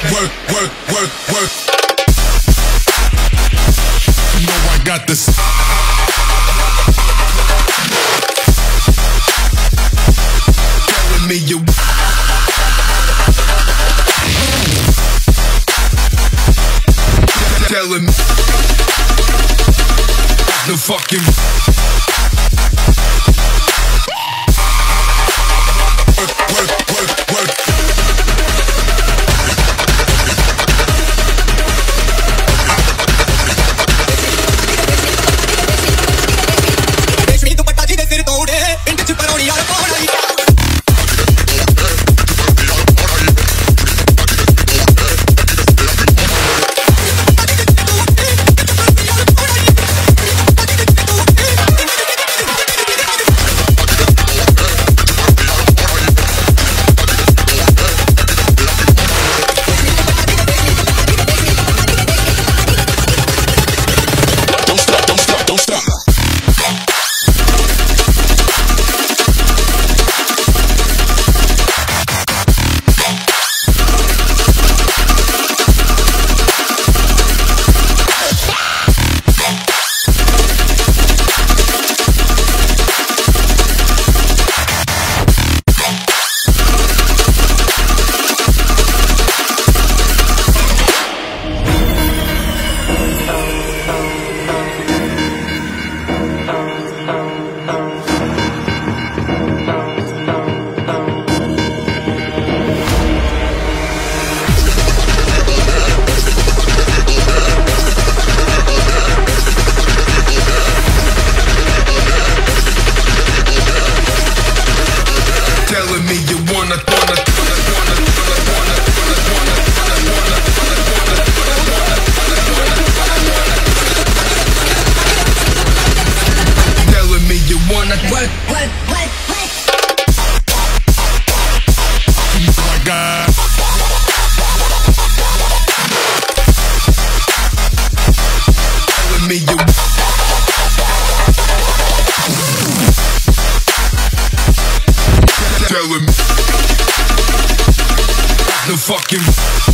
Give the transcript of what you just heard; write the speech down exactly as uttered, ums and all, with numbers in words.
work, work, work, work. You know I got this. Telling me you. Telling me the fucking work, work, work, work. Telling me you wanna, wanna, wanna, wanna, wanna, telling me you wanna what, what, what, what? Oh my God. Telling me you. Telling me the fucking